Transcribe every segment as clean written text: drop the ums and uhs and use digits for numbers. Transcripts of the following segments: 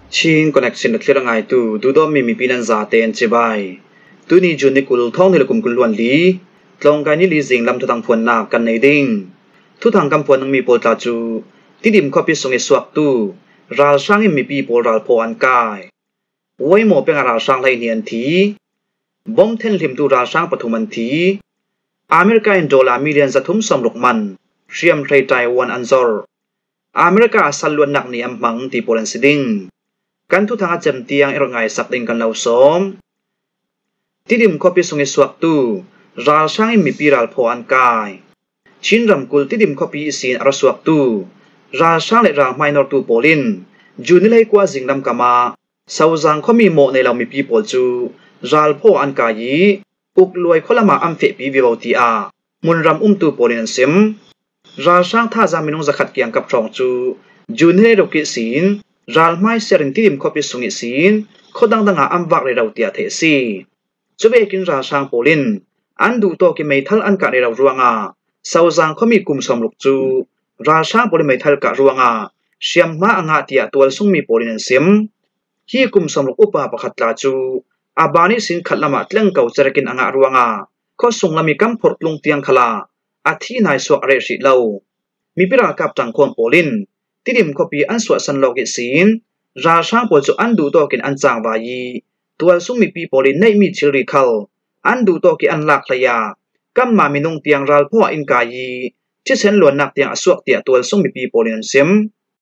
ชิงคอนเนคชั่นนักเรียนไงตูดอมมีปีนันซาเตนเจบายตูนี่จุนนิคุลท่องนี่ละกุมกุลล้วนลีตรงการนี่ลีสิงลำทุทางพวนนากันในดิ่งทุทางกำพวนนังมีโปลตาจูที่ดิมข้อพิสงเอสวกตูราช่างมีปีโปลราลโพอันกายไว้หมอเป็นราช่างไรเนียนทีบอมเทนลิมตูราช่างปฐุมันทีอเมริกาอินโดลามีเรียนจะทุ่มสมลุกมันเชียมไทยไต้หวันอันซอร์อเมริกาสัลลวนนักนี่อัมพังที่โปแลนด์สิดิงกันทุกทางอาจำเตียงเอรงไงสักดิ่งกันเราสมที่ดิมข้อพิสงเอสวกตูราช่างมีปีราลโพอันกายชินรำกุลที่ดิมข้อพิสินอรสวกตูราช่างเลราไมนอร์ตูโปลินจูนิเลยกว่าสิงลำกามาสาวจังข้อมีโมในเรามีปีโปจูราลโพอันกายีอุกลวยข้อละมาอัมเฟปีวิวตีอามุนรำตูโปลินซิมราช่างท่าจามินงจะขัดเกียงกับทรองจูนิเลยดกิสินราลไมเซรินที่ดิมข้อพิสงเอสินข้อดังอัมวักเรเราตีอาเทซีจุเบกินราช่างโปลินอันดูโตกิไม่ทัลอันกะเรเรารวงอาสาวจังข้อมีกุมสมลุกจูราช่างโปลินไม่ทัลกะรวงอาเชียมมาอ่างอาเตียตัวสุ่งมีโปลินซิมฮีกุมสมลุกอุปาปะขัดลาจูอาบานิสินขัดละมาตเลงเก่าจะกินอ่างรวงอาข้อส่งละมีกำพดลงเตียงขลาอาทินายสวกเรชิเลามีพิรากับจังควงโปลินที่ดิมข้อปีอันสวดสันโลกิสินราช่างโปจูอันดูโตกินอันจางวายีตัวสุ่งมีปีโปลินในมีชิริคัลอันดูโตกิอันลักเลยากัมมามินงเตียงรัลพ่ออินกายีที่เส้นหลวนนักเตียงอสวกเตียตัวสุ่งมีปีโปลินซิม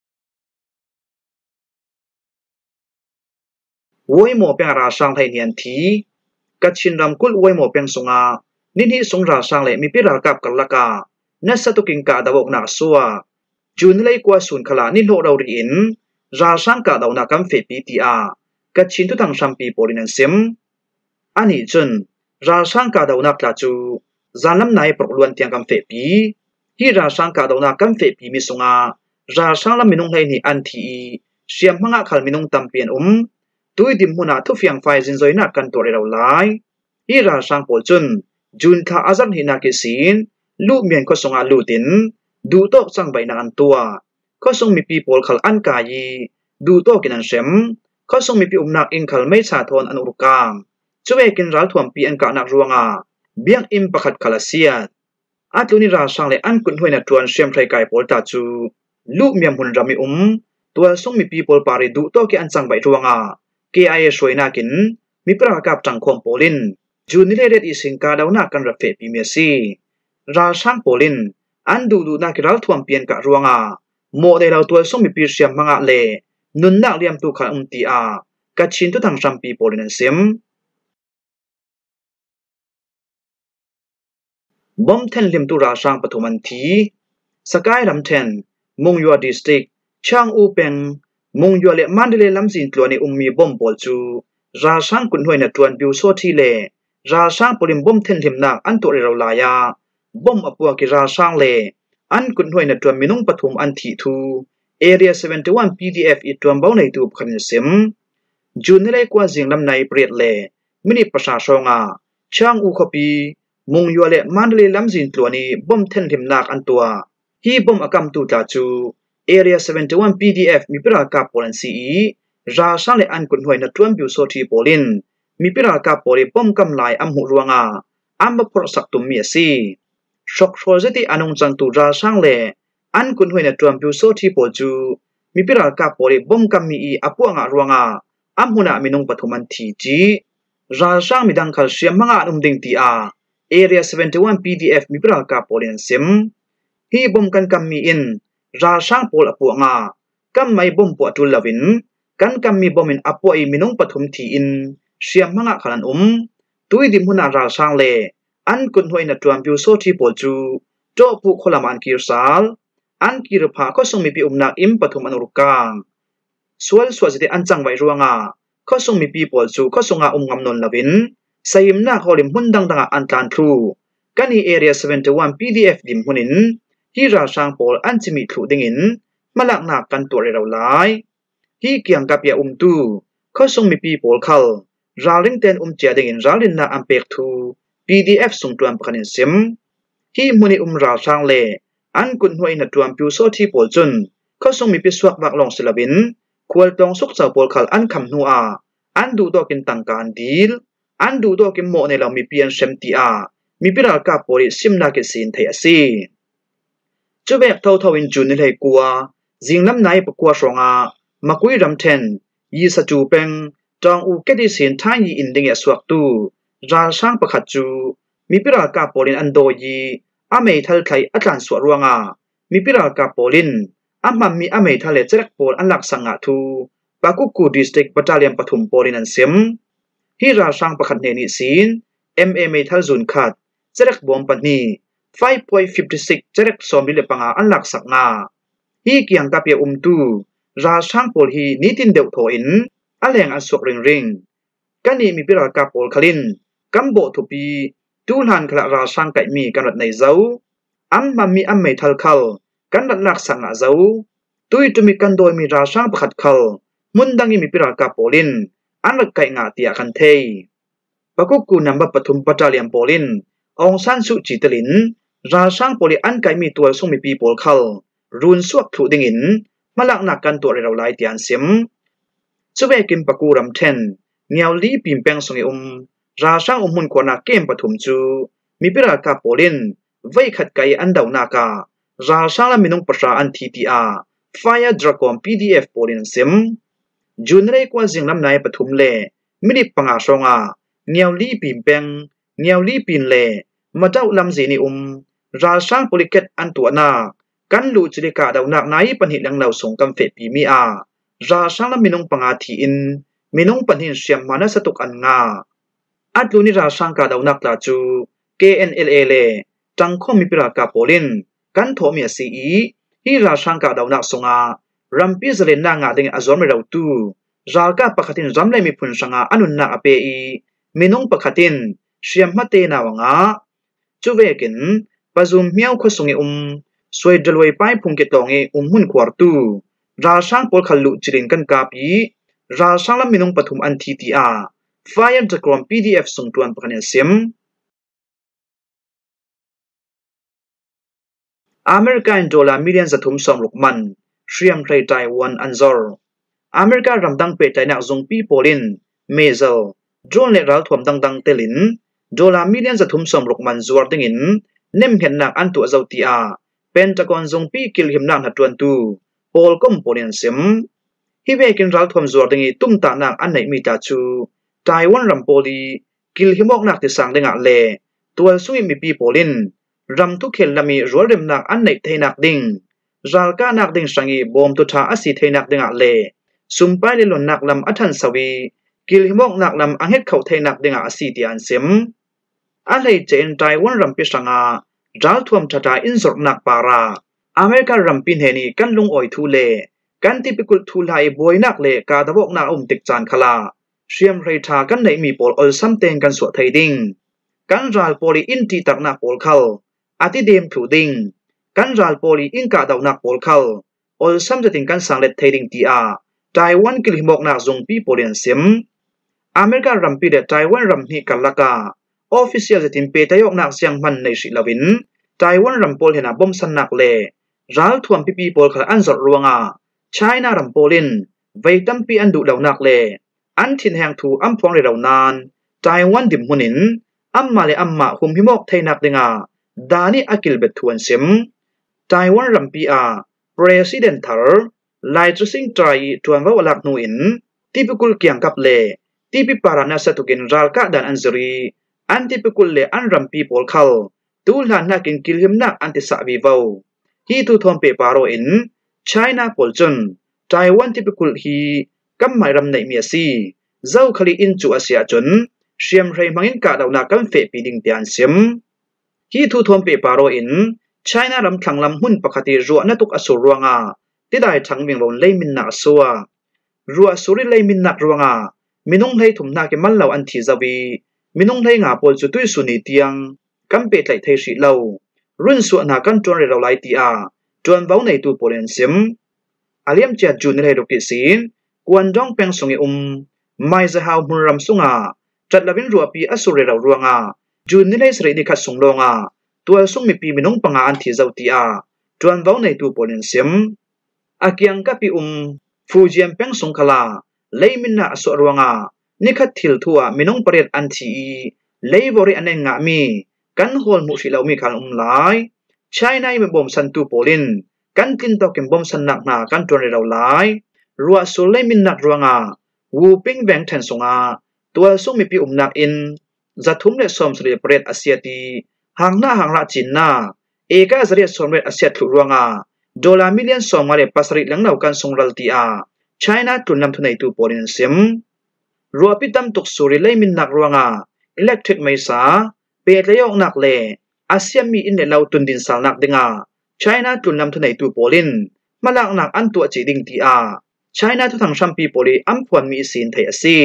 วัยหมอเป็นราช่างไทยเนียนทีกัดชินรำกุลวัยหมอเป็นสงานินที่สงราช่างเลยมีพิรากับกันละกาเนสตุกิงกาดาวกนักสัวจูนเลยกว่าสุนขลานิโลเราเรียนราช่างกาดาวนักกัมเฟปีตีอากัดชินทุทังชัมปีโปลินซิมอันนี้จนราช่างกาดาวนักลาจูจานลำนายปลุกล้วนเตียงกัมเฟปีที่ราช่างกาดาวนักกัมเฟปีมีสงาราช่างลำมินงให้นี่อันทีเชียมมังอาขัลมินงตัมเปียนตุยดิมหุนาทุฟยังไฟจินโซยนักกันตัวเราไลฮีราช่างโปจุนจุนท่าอาจันหินาเกสินลูกเมียนก็ส่งอาลูตินดูโตจังใบนันตัวก็ส่งมีปีโปลขัลอันกายีดูโตกินันเชมก็ส่งมีปีนักอินขัลไม่ชาทอนอันอุรกามช่วยกินรัลทวมปีอันกานักรวงอาเบียงอิมประคัดคาลาเซียอาตุนิราช่างเลยอันกุนหวยนัดทวนเชียมไทยไก่โปลตาจูลูกเมียนหุนรามีตัวส่งมีปีโปลปาริดูโตกิอันจังใบรวงอาKIA ช่วยนักินมีประกาศจังควงโปลินจูนิเลเดอีสิงกาดาวนักกันรับเฟปีเมซีราช่างโปลินอันดูนักรัลทวมเปียนกะรวงอาโมเดลตัวส่งมีปีเชียมมังอะเลนุนนักเลียมตุขันตีอากัดชินทุทังชัมปีโปลินซิมบอมเทนลิมตุราช่างปฐุมันทีสกายลำเทนมงยัวดิสตริกช่างอูเปงมงยัวเลมันเดเลลำสินตัวนี้มีบอมบอลจูราช่างกุนหวยนัดทวนบิวโซทีเลราช่างปริมบอมเทนลิมนักอันตัวเราลายาบอมอปัวกิราช่างเลอันกุนหวยนัดทวนมินุงปฐุมอันทีทูเอเรีย71 PDF อีตัวบ้าในตัวขันซิมจูนเลกว่าจิงลำในเปรียดเลมินิประชาชงาช่างอูคปีมงยัวเลมันเดเลลำสินตัวนี้บอมเทนลิมนักอันตัวฮีบอมอากำตูตาจูArea 71 PDF มีพิรากับโปแลนด์ซีราช่างเลอันกุนหวยนัดทวนบิวโซทีโปลินมีพิรากับโปลิป้อมกำไลอัมหุรวงอาอัมบพรสักตุมเมียซีช็อกโชเซติอันงจังตูราช่างเลอันกุนหวยนัดทวนบิวโซทีโปจูมีพิรากับโปลิป้อมกำมีอปัวงารวงอาอัมหุนามินงปฐุมันทีจีราช่างมีดังคัลเซียมมังอาดิงตีอา Area 71 PDF มีพิรากับโปลินซิมฮีบอมกันกำมีอินราช่างโปลอปัวงากัมไม่บ่มปวดจุลวินกันกัมมีบ่มินอปัวอีมินงปฐุมทีอินเชียมมังะขลันตุยดิมหุนาราช่างเลอันกุนหวยนัดจวนบิวโซทีโปจูโจปุขลามันกิรสาลอันกิรพาก็ส่งมีปีนักอิมปฐุมอนุรกางสวลสวจิตอันจังไวรวงาก็ส่งมีปีโปจูก็ส่งอางำนนลวินไซมนาขอลิมหุนดังอันตันทรูกันในเอเรีย71 PDF ดิมหุนินที่ราช่างโปลอันจะมีถูดิงินมาลักหนักกันตัวเราหลายที่เกี่ยงกับยาตูเขาส่งมีปีโปลเขาราลิงเตนเจียดิงินราลินนาอัมเปกทู PDF ส่งตัวประกันซิมที่มุนีราช่างเลอันกุนหวยนัดตัวบิวโซที่โปลจุนเขาส่งมีปีสวักบักลองศิลปินควรต้องสุกเจ้าปอลขัลอันคำนัวอันดูตัวกินตังการดีลอันดูตัวกินโมในเรามีเพียงเซมตีมีพิรากาปอลิซิมนาเกสินเทียซีจะแบบเท่าวินจูนในเลยกัวจิงลำไหนปกัวสงมาคุยรำเทนยีสจูเป็งจองอูเกดิสินทายยีอินเดียสวักตูราช่างประคัดจูมีพิรากาปอลินอันโดยีอเมทัลไคอัตลันสวรวงมีพิรากาปอลินอามันมีอเมทัลเลเจรักปอลอันหลักสังหทูปากุกูดิสติกบัตาเลียนปฐุมปอลินันเซมฮีราช่างประคัดเนนิสินเมทัลซุนขัดเจรักบอมปันนี5.56 เจรักสอมบิเลปังอันหลักสังงาฮีเกียงกับเปียตูราช่างปอลฮีนิตินเดวโถอินอันแหลงอันสวกริงกันนี้มีพิรากาปอลคลินกัมโบทุปีตูลันคลาราช่างไก่มีกันรัดในเจ้าอันมันมีอันไม่ทัลคัลกันรัดหลักสังอาเจ้าตุยตุมีกันโดยมีราช่างประคัดคัลมุนดังมีพิรากาปอลินอันรักไก่งาเตียกันเทยปะกุกูนำบัปฐุมปัจจาเลียมปอลินองซันสุจิตลินราช่างปอลิอันไก่มีตัวส่งมีปีปอลคัลรุนสวกถูดิงินมาลักหนักกันตัวเราไล่เตียนเสียมจะเวกิมปะกูรำเทนเงียวลีปิมเปงส่งราช่างมุนกว่านักเกมปฐุมจูมีพิรากาปอลินไว้ขัดไก่อันดาวนาการาช่างละมินงประชาอันทีทีไฟดรากอน PDF ปอลินเซมจุนเรกว่าจิงลำนายปฐุมเล่มิดิปังอาสงเงียวลีปิมเปงเงียวลีปินเล่มาเจ้าลำจีนิราช่างโปลิเกตอันตัวนากันลูจิลิกาดาวนักนายปัญหิลังเราส่งกำเฟปีมีราช่างละมินงปังอาทีอินมินงปัญหินเสียมมานะสตุกอันงาอัดลูนิราช่างกาดาวนักลาจู KNLA เล่จังคงมีพิรากาปอลินกันโถมีสีฮีราช่างกาดาวนักส่งรัมพิสเลนนางาดิงอจอมเราตูรากาปะขัดินรัมเลมีพุนสังอนุนนาอเปอีมินงปะขัดินเชียมมาเตนาวงาจูเวกินปะซุมเมียวขสงสวยดลวยไปพุงเกตองหุ่นควาร์ตูราช่างปอลขลุจิรินกันกาปีราช่างละมินงปฐุมอันทีทีไฟล์จากกรม PDF ส่งตวนปะคะแนนเสียมอเมริกาดอลลาร์มิลเลียนจะทุ่มสมลูกมันเชียมไทยไต้หวันอันซอร์อเมริการำดังเปิดใจนักจงปีโปลินเมเซลโจนเล็กรัลทวมดังเตลินดอลลาร์มิลเลียนจะทุ่มสมลูกมันจวดดิงินเนิ่มเห็นนักอันตัวเจ้าตีเป็นตะกอนจงปีกิลหิมนักหัดจวนตูโปลก้มโปลินเซมฮิเวกินรัลทวมจวดดิงิตุ้มตานักอันไหนมีตาชูไต้หวันรำโปลีกิลหิมอกนักที่สังดิงเล่ตัวสุยมีปีโปลินรำทุกเขลมีรัวเริมนักอันไหนเทนักดิ่งรัลกานักดิ่งสังกีบอมตุธาอสิเทนักดิ่งเล่สุมไปเลลนนักลำอัทันสวีกิลหิมอกนักลำอังเฮดเขาเทนักดิ่งอสิเตียนเซมอะไรเจนไต้หวันรำพิสังรัลทวมทัดอินสรนักปาราอเมริการำพินเฮนีกันลงอ่อยทูเล่กันที่ไปกุลทูไลบอยนักเล่กาดบอกนักติกจานขลาเชียมไรทากันไหนมีปอลอลซัมเตงกันสวดไทยดิ่งกันรัลโปลีอินทีตักนักปอลเขาอาทิเดมถูดิงกันรัลโปลีอินกาดาวนักปอลเขาอลซัมจะติงกันสังเล็ดไทยดิ่งตีไต้หวันกิลหิมอกนักจงปีโปเลียนเซมอเมริการำปีเดไต้หวันรำฮีกันลักออฟฟิเชียลจะติงเปตยกนักเสียงมันในสิลาวินไต้หวันรำโปลเห็นบอมสันนักเล่รัลทวมปีโปลขลอันจดรวงไชน่ารำโปลินไว้ตั้มปีอันดุดาวนักเล่อันทินแหงถูอัมพวงเรดาวนานไต้หวันดิมหุนินอัมมาเลอัมมาหุมหิมอกไทยนักดิงดานีอากิลเบตทวนเซมไต้หวันรำปีPresidential ไลทรซิงไตรทวนว่าหลักนูอินที่พิกุลเกียงกับเล่ที่พิปารานาสตุกินรัลกาดันอันซรีอันที่พิกุลเล่อันรำปีโปลคัลตูลานักอินกิลหิมนักอันติสาวิวาวฮีทูทอมเปปาโรอินไชน่าโปลจนไต้หวันที่พิกุลฮีกัมไม่รำในเมียซีเจ้าคลีอินจูอาเซียจนเชียมไรมังอินกาดาวนักกัมเฟปีดิงเตียนเซมฮีทูทอมเปปาโรอินไชน่ารำขังลำหุ่นปกติรัวนัตุกอสุรวงที่ได้ทั้งเมียงลงเลยมินนักสัวรัวสุริเลยมินนักรวงมินุงเลยถุมนักมันเหล่าอันทีจาวีมินุงเลยงาปอลจุตุยสุนีเตียงกัมเปตไหลเทชิเหล่ารุ่นส่วนหากันจวนเราไหลตีจวนเว้าในตัวโปรเลนซิมอาเลียมเจียจูนในดอกกิสินกวนดองเปงสงไม่จะหามุนรำสุงจัดละวินรัวปีอสุเรเรารวงจูนในสระดิขัดสงลงตัวสุงมีปีมินุงปังอันทีเจ้าตีจวนเว้าในตัวโปรเลนซิมอาเกียงกับปีฟูเจียมเป็งสงขลาเลยมินนาสรวงานิคัดทิลทัวมินงปริยอันทีเลยบริอันเองงามีกันโฮลมุชิลามีคันไลใช้ในบ่มสันตูโปลินกันกินตอกิมบ่มสันนักนากันตัวเราไลรัวสุเลยมินนักรวงาวูปิงแบงแทนสงาตัวส่งมีปีนักอินจัดทุ่มเลสอมสเรียเปรตอาเซียตีหางหน้าหางละจินนาเอกาสเรียสอมเรตอาเซียทุรวงา$มิลเลียนสองมาเลปัสริหลังเหล่ากันส่งรัลตีอาไชน่าตุนนำทุนในตูโปลินเซียมรัวปิดำตกสุริเลยมินนักรวงาอิเล็กทริกไม่สาเปิดเลยอกนักเลอาเซียมีอินเดเหล่าตุนดินสานักดึงาไชน่าตุนนำทุนในตูโปลินมาลักนักอันตัวจีดิงตีอาไชน่าทุทังชัมปีโปลีอัมพวนมีสินเทอซี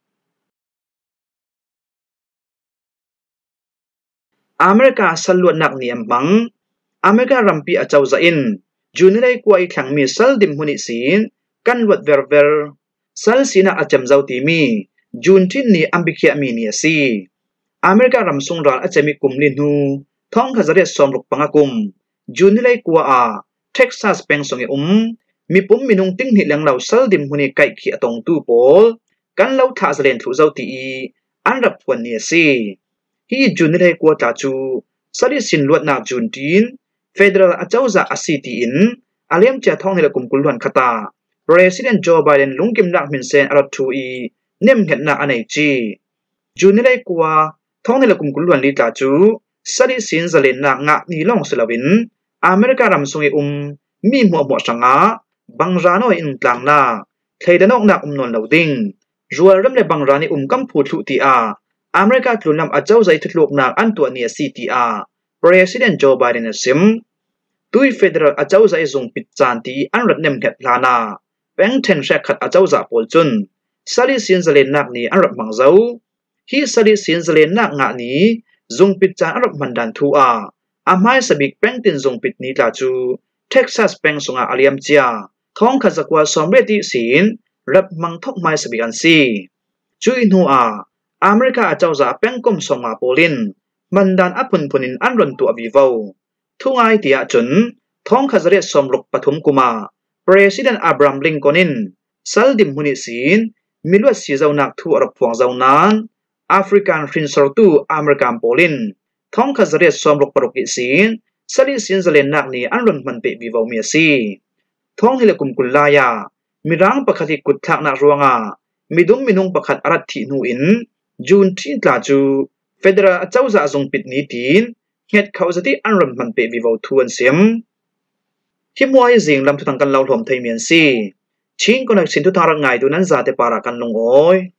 อเมริกาสลวนนักเนียมบังอเมริการัมปีอาเจ้าจะอินจูนได้กว่าอีกครั้งมีสัลดิมหุนิสินกันวัดเวอร์เวอร์สัลสินาอาจำเจ้าตีมีจูนที่นี่อัมบิเคียมีเนียซีอเมริการัมสงราอาจจะมีกลุ่มลินูท้องขจรสอมลุกปังกุมจูนได้กว่าเท็กซัสเป็นสงเอมีปุ่มมีนุ่งติ้งหิหลังเหล่าสัลดิมหุนิไก่ขี้ตรงตู้โปกันเหล่าท่าเสลนถูเจ้าตีอันรับวันเนียซีฮีจูนได้กว่าตาจูสัลิสินลวดนาจูนทีนFederal อาเจ้าจะอาศิตินอาเลียมจะท่องในละกุมกุลวันคตา President Joe Biden ลุงกิมนักมินเซนอารัตูอีเนมเห็นนักอันไหนจีจูนี่ได้กว่าท่องในละกุมกุลวันลิตาจูสริสินจะเล่นนักงะนีลองสลาวินอเมริการำทรงมีหัวหมวสังอาบังรานอยอินกลางนาเทดนอกนักนนเหลาดิ้งรัวเริ่มในบังรานีกัมพูทุติอาอเมริกาทุนนำอาเจ้าใจทุกโลกนักอันตัวเนียซีตีอาPresident Joe Biden เสียมตุย Federal อาเจ้าจะส่งปิดจานที่อันรัดเนมเห็ดลานาแบงเทนแชขัดอาเจ้าจะปอลจุนสลิสินจะเล่นนักนี้อันรัดมังเจ้าฮีสลิสินจะเล่นนักงานี้ส่งปิดจานอันรัดมันดันทัวอาไม่สบิกแบงตินส่งปิดนี้ตาจูเท็กซัสแบงส่งอาเลียมเจียท้องขจักว่าสมเรติสินรับมังทกไม่สบิกันซีจุยนัวอเมริกาอาเจ้าจะแบงกลมส่งมาโปลินมันดันอพุนพุนินอันรันตัววิวทุ่งไอเดียจนท้องขจรสมรกปฐมกุมา President Abraham Lincoln สัลดิมหุนิสินมิลวสีเจ้านักทั่วรับพวงเจ้านานแอฟริกันฟินสโรตูอเมริกันโปลินท้องขจรสมรกปรกิสินสลิสินจะเล่นนักนี้อันรันมันเปวิวเมียซีท้องให้เลกุมกุลลายามีร่างประคติกุทักนักรวงามีดุมมินุงประคัดอารัตินูอินจูนที่ตาจูFederal อาเจ้าจะส่งปิดนี้ทีนเหตุเขาจะที่อันรันมันเปวิวทวนเสียมที่มัวให้สิ่งลำทุกทางกันเราถมไทยเมียนซีชิงก็นักสินทุกทางร่างกายตัวนั้นจะได้ปารากันลงอ้อย